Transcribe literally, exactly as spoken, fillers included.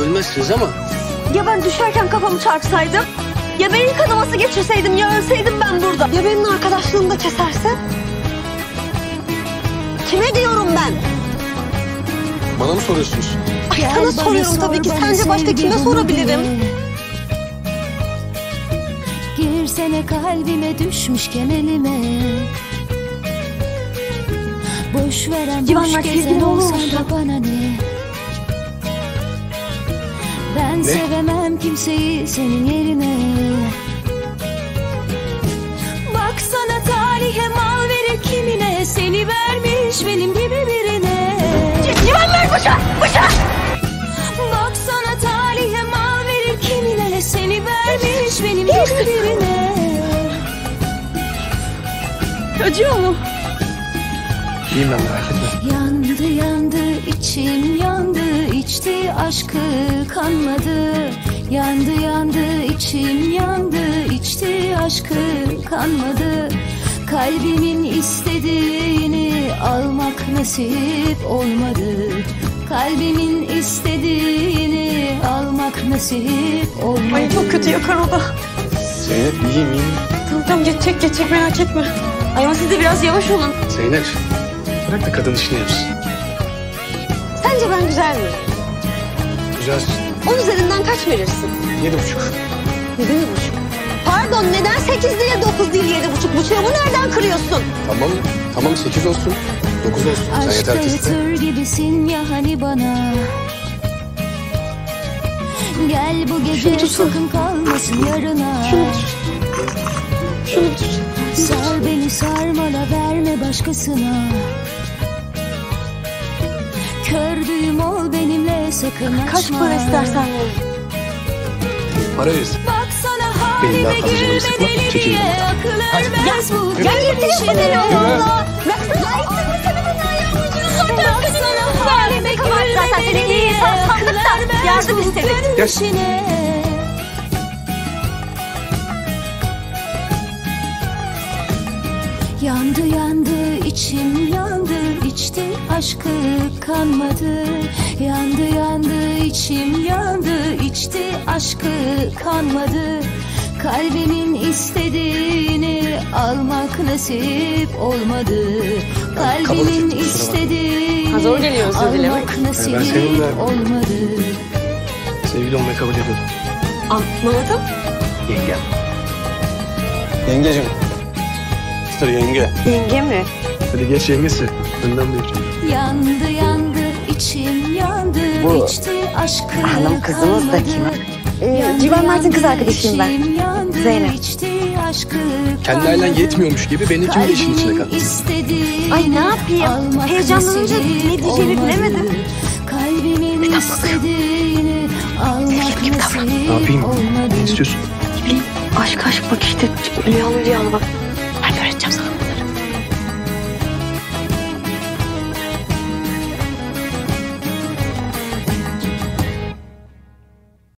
ölmezsiniz ama... Ya ben düşerken kafamı çarpsaydım? Ya beyin kanaması geçirseydim, ya ölseydim ben burada? Ya benim arkadaşlığımı da keserse? Kime diyorum ben? Bana mı soruyorsunuz? Ay sana soruyorum tabii ki. Sence başka kime sorabilirim? Girsene kalbime düşmüşken elime. Boş veren boş gezen olsan da bana ne? Ben ne? Sevemem kimseyi senin yerine. Baksana talihe mal verir kimine. Seni vermiş benim gibi birine. Civan ver bıçak! Bıçak! Baksana talihe mal verir kimine. Seni vermiş benim gibi birine. Acıyor mu? İyiyim ben, merak etme. Yandı yandı içim yandı, içti aşkı kanmadı. Yandı yandı içim yandı, içti aşkı kanmadı. Kalbimin istediğini almak nasip olmadı. Kalbimin istediğini almak nasip olmadı. Ay çok kötü yakar o da. Zeynep iyiyim iyiyim. Tamam tamam geçecek geçecek merak etme. Ay ama siz de biraz yavaş olun. Zeynep bırak da kadın işini yapsın. Sence ben güzel miyim? Güzelsin. On üzerinden kaç verirsin? Yedi buçuk. Yedi buçuk. Pardon neden sekiz değil dokuz değil yedi buçuk? Bıçağımı nereden kırıyorsun? Tamam tamam sekiz olsun. Dokuz olsun. Sen yeter ki iste. Aşkta yatır gibisin ya hani bana. Gel bu gece sakın kalmasın yarına. Şunu tut. Şunu tut. Sar beni sarmala verme başkasına. Kördüğüm ol benimle sakın açma. Kaç para istersen ver. Para veririz. Baksana Benim daha halime fazla canımı sıkma. gülme deli Çekilin diye oradan. akıl ermez bu Gel getiriyorsun beni Allah. Baksana halime Zaten seni iyi insan sandık da yardım istedik. Gel. Yandı yandı içim yandı, içti aşkı kanmadı. Yandı yandı içim yandı, içti aşkı kanmadı. Kalbimin istediğini almak nasip olmadı. Kalbimin istediğini Zor geliyor özür dilemek. almak nasip Ben seninle- olmadı. Sevgili olmayı kabul ediyorum. Anlamadım. Yengem. Yengeciğim. Tabii yenge. Yenge mi? Hadi geç yengesi. Önden buyur. Yandı yandı içim yandı, Bu içti aşkı hanım kızımız da kim? Ee, Civan Mert'in kız arkadaşıyım ben. Zeynep. Kendi ailen yetmiyormuş gibi benimkini de işin içine kattın. Ay ne yapayım? Heyecanlanınca ne diyeceğimi bilemedim. Kalbimin istediğini almak nasip Ne yapayım? olmadı. Ne istiyorsun? Ne bileyim aşk aşk bak işte rüyalı rüyalı bak. Ben öğreteceğim sana.